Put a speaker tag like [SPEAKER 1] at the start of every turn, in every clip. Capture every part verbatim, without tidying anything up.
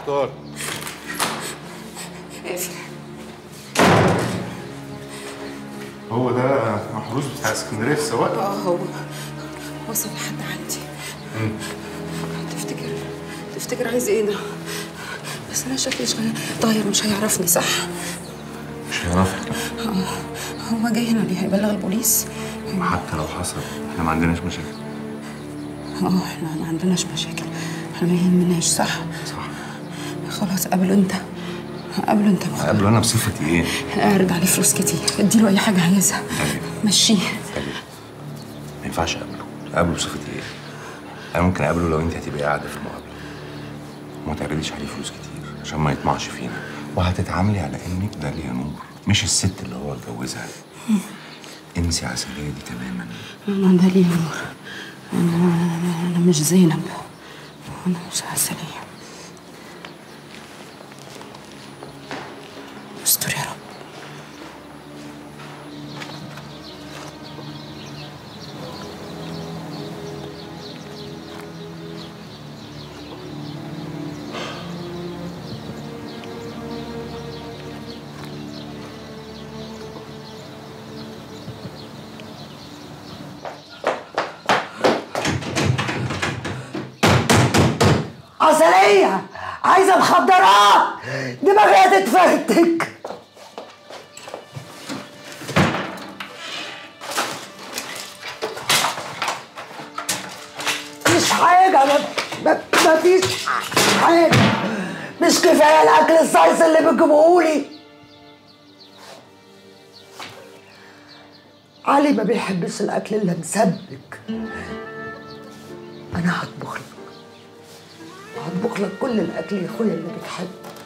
[SPEAKER 1] مختار.
[SPEAKER 2] اقفل.
[SPEAKER 1] هو ده محروس بتاع اسكندريه في السواق؟
[SPEAKER 2] اه هو وصل لحد عندي.
[SPEAKER 1] امم
[SPEAKER 2] تفتكر تفتكر عايز ايه ده؟ بس انا شكلي طاير مش هيعرفني صح؟
[SPEAKER 1] مش هيعرفك.
[SPEAKER 2] اه هو جاي هنا ليه؟ هيبلغ البوليس؟
[SPEAKER 1] حتى لو حصل احنا ما عندناش مشاكل.
[SPEAKER 2] اه احنا ما عندناش مشاكل، احنا ما يهمناش صح؟
[SPEAKER 1] صح.
[SPEAKER 2] خلاص قابله انت، قابله انت.
[SPEAKER 1] قابله انا بصفتي ايه؟
[SPEAKER 2] اعرض عليه فلوس كتير، اديله اي حاجه عايزها. مشيه.
[SPEAKER 1] ما ينفعش اقابله، اقابله بصفتي ايه؟ انا ممكن اقابله لو انت هتبقي قاعده في المقابله. وما تعرضيش عليه فلوس كتير عشان ما يطمعش فينا، وهتتعاملي على انك داليا نور مش الست اللي هو اتجوزها. انسي عسلية دي تماما.
[SPEAKER 2] انا داليا نور، انا انا, أنا مش زينب، انا مش عسلية. استر يا رب.
[SPEAKER 3] عسلية عايزة مخدرات، دماغي هتتفرتك. مش حاجة، ما فيش حاجة، مش كفاية الأكل الصيص اللي بتجيبهولي. علي ما بيحبش الأكل اللي مسبك. أنا هطبخ لك، هطبخ لك كل الاكل يا اخويا اللي بتحبه.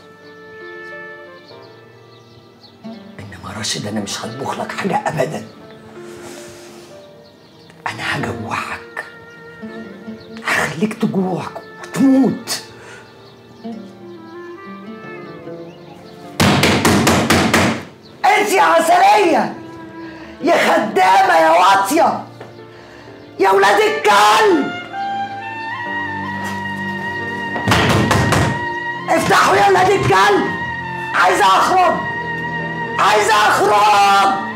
[SPEAKER 3] انما راشد انا مش هطبخ لك حاجه ابدا. انا هجوعك، هخليك تجوع وتموت. انت يا عسليه يا خدامه يا واطيه يا ولاد الكلب، افتحوا يا ولاد الكلب، عايزه اخرج، عايزه اخرج.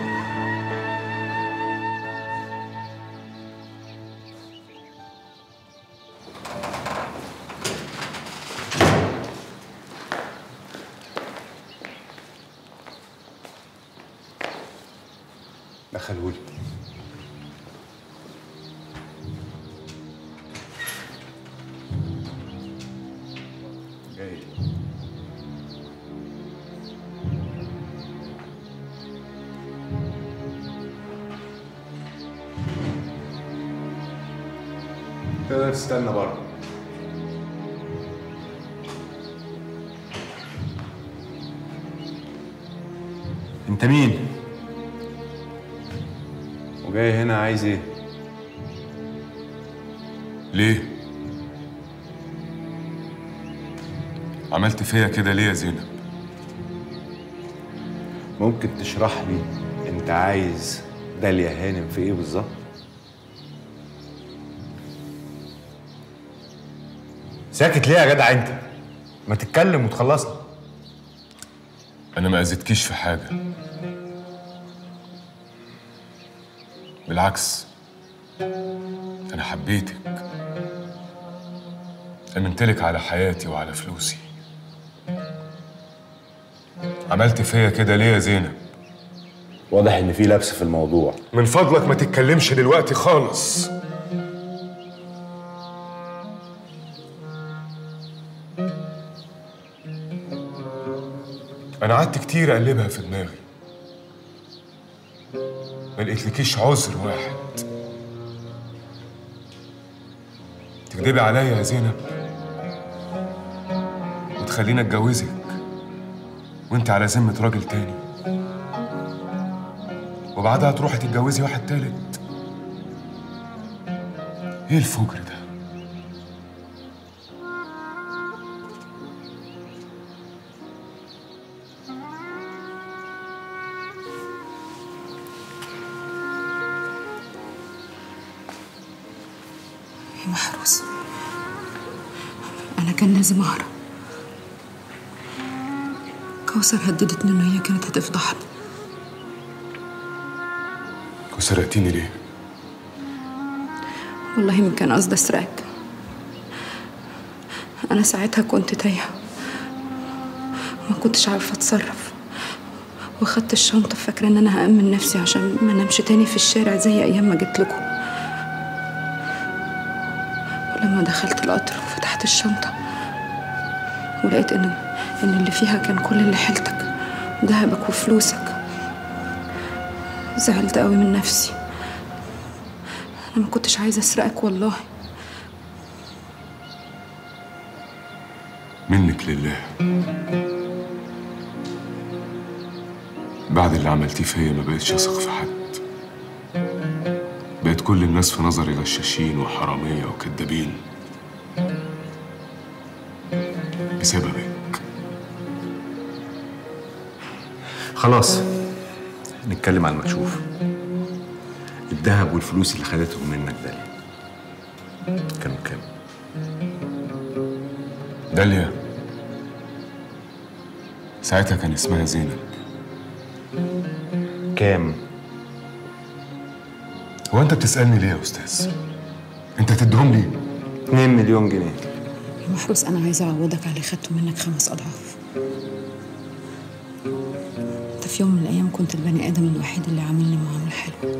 [SPEAKER 1] دخلهولي. جاي. تقدر تستنى بره. انت مين؟ وجاي هنا عايز ايه؟
[SPEAKER 4] ليه؟ عملت فيا كده ليه يا زينب؟
[SPEAKER 1] ممكن تشرح لي انت عايز داليا هانم في ايه بالظبط؟ ساكت ليه يا جدع انت؟ ما تتكلم وتخلصنا.
[SPEAKER 4] انا ما اذيتكيش في حاجه، بالعكس انا حبيتك، امنتلك على حياتي وعلى فلوسي. عملت فيا كده ليه يا زينب؟
[SPEAKER 1] واضح ان في لبس في الموضوع.
[SPEAKER 4] من فضلك ما تتكلمش دلوقتي خالص. انا قعدت كتير اقلبها في دماغي، ما لقيتلكيش عذر واحد. تكدبي عليا يا زينب وتخليني اتجوزك وانت على ذمة راجل تاني، وبعدها تروحي تتجوزي واحد تالت. ايه الفجر ده؟
[SPEAKER 2] يا محروس، أنا كان لازم أهرب، كوثر هددتني إن هي كانت هتفضحني.
[SPEAKER 4] وسرقتيني ليه؟
[SPEAKER 2] والله ما كان قصدي أسرقك. أنا ساعتها كنت تايهة وما كنتش عارفة أتصرف، واخدت الشنطة فاكرة إن أنا هأمن نفسي عشان ما نمش تاني في الشارع زي أيام ما جيت لكم. ولما دخلت القطر وفتحت الشنطة ولقيت إن إن اللي فيها كان كل اللي حيلتك، ذهبك وفلوسك، زعلت قوي من نفسي. أنا ما كنتش عايزة أسرقك والله.
[SPEAKER 4] منك لله. بعد اللي عملتيه فيا ما بقتش اثق في حد. بقت كل الناس في نظري غشاشين وحرامية وكدابين بسببك.
[SPEAKER 1] خلاص نتكلم عن المكشوف. الذهب والفلوس اللي خدتهم منك داليا كانوا كام؟
[SPEAKER 4] داليا ساعتها كان اسمها زينب.
[SPEAKER 1] كام؟
[SPEAKER 4] هو انت بتسألني ليه يا استاذ؟ انت هتديهم لي؟
[SPEAKER 1] اتنين مليون جنيه.
[SPEAKER 2] يا محروس أنا عايزة أعوضك على اللي خدته منك خمس أضعاف. أنت في يوم من الأيام كنت البني آدم الوحيد اللي عاملني معاملة حلوة.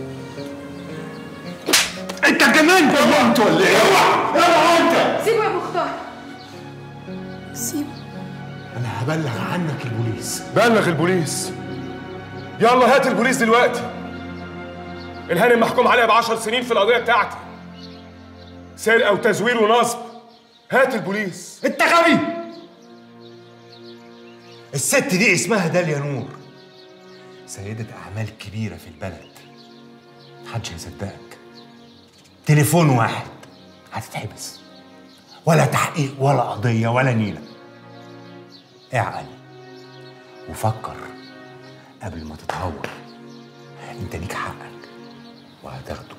[SPEAKER 1] انت اتجننت ولا انت ولا ايه؟ اوعى اوعى انت!
[SPEAKER 2] سيبه يا مختار، سيبه.
[SPEAKER 1] انا هبلغ عنك البوليس.
[SPEAKER 4] بلغ البوليس. يلا هات البوليس دلوقتي. الهانم محكوم عليها بعشر سنين في القضية بتاعتي، سرقة وتزوير ونصب. هات البوليس.
[SPEAKER 5] انت غبي. الست دي اسمها داليا نور، سيدة أعمال كبيرة في البلد. محدش هيصدقك. تليفون واحد هتتحبس، ولا تحقيق ولا قضية ولا نيلة. اعقل وفكر قبل ما تتهور. انت ليك حقك وهتاخده.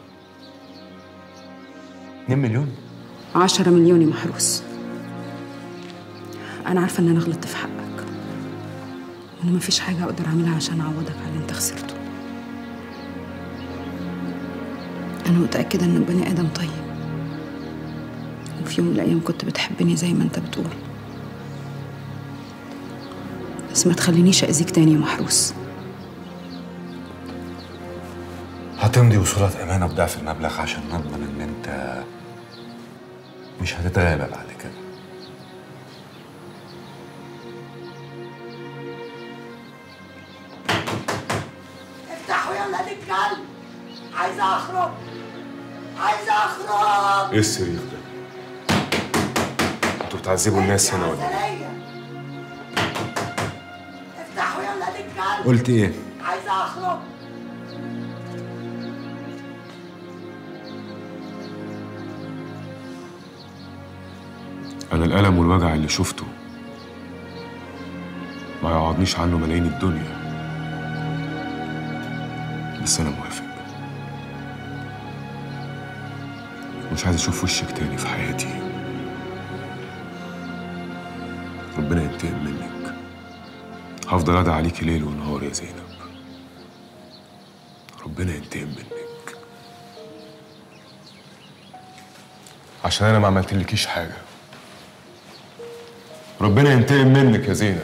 [SPEAKER 5] اتنين مليون؟
[SPEAKER 2] عشرة مليون يا محروس. أنا عارفة إن أنا غلطت في حقك، وإن مفيش حاجة أقدر أعملها عشان أعوضك على اللي أنت خسرته. أنا متأكدة إنك بني آدم طيب، وفي يوم من الأيام كنت بتحبني زي ما أنت بتقول. بس ما تخلينيش أذيك تاني يا محروس.
[SPEAKER 1] هتمضي وصولات امانه بضعف المبلغ عشان نضمن ان انت مش هتتغابى بعد كده.
[SPEAKER 3] افتحوا يلا دي الكلب. عايزة أخرج، عايزة أخرج.
[SPEAKER 4] ايه الصريخ ده؟ انتوا بتعذبوا الناس هنا ولا ايه؟
[SPEAKER 3] افتحوا يلا دي الكلب.
[SPEAKER 1] قلت ايه؟
[SPEAKER 3] عايزة أخرج.
[SPEAKER 4] أنا الألم والوجع اللي شفته ما يعوضنيش عنه ملايين الدنيا، بس أنا موافق. مش عايز أشوف وشك تاني في حياتي. ربنا ينتقم منك. هفضل أدعي عليكي ليل ونهار يا زينب. ربنا ينتقم منك عشان أنا ما عملتلكيش حاجة. ربنا ينتقم منك يا زينب.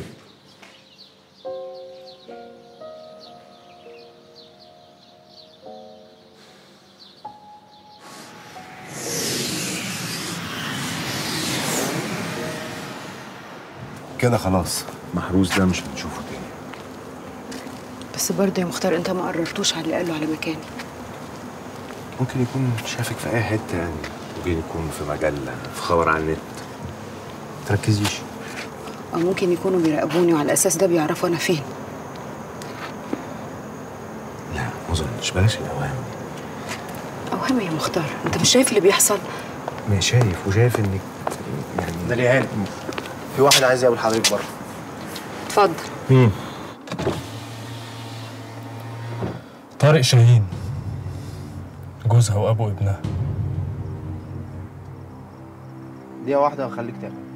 [SPEAKER 1] كده خلاص محروس ده مش هنشوفه تاني.
[SPEAKER 2] بس برضه يا مختار أنت ما قررتوش على اللي قاله على مكاني.
[SPEAKER 1] ممكن يكون شافك في اي حته يعني، ممكن يكون في مجله، في خبر على النت. متركزيش.
[SPEAKER 2] أو ممكن يكونوا بيراقبوني وعلى الأساس ده بيعرفوا أنا فين.
[SPEAKER 1] لا ما اظنش، بلاش الاوهام.
[SPEAKER 2] أوهام يا مختار؟ أنت مش شايف اللي بيحصل؟
[SPEAKER 1] ما شايف وشايف انك يعني
[SPEAKER 5] داليا هانم، في واحد عايز يقابل حضرتك بره.
[SPEAKER 2] اتفضل.
[SPEAKER 1] مين؟
[SPEAKER 6] طارق شاهين، جوزها وأبو ابنها.
[SPEAKER 5] دقيقة واحدة وخليك تعمل.